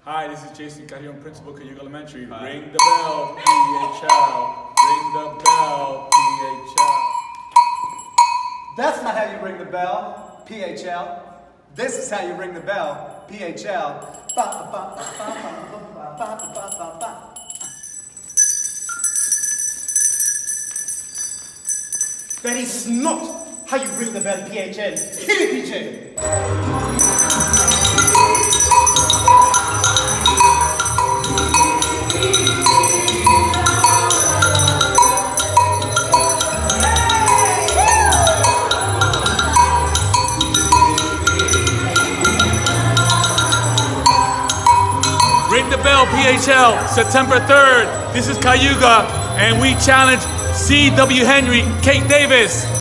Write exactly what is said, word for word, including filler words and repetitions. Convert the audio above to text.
Hi, this is Jason Carrion, Principal, Cayuga Elementary. Hi. Ring the bell, P H L. Ring the bell, P H L. That's not how you ring the bell, P H L. This is how you ring the bell, P H L. That is not how you ring the bell, P H L. Hit it, P J! Ring the bell, P H L, September third. This is Cayuga, and we challenge C W Henry, Kate Davis.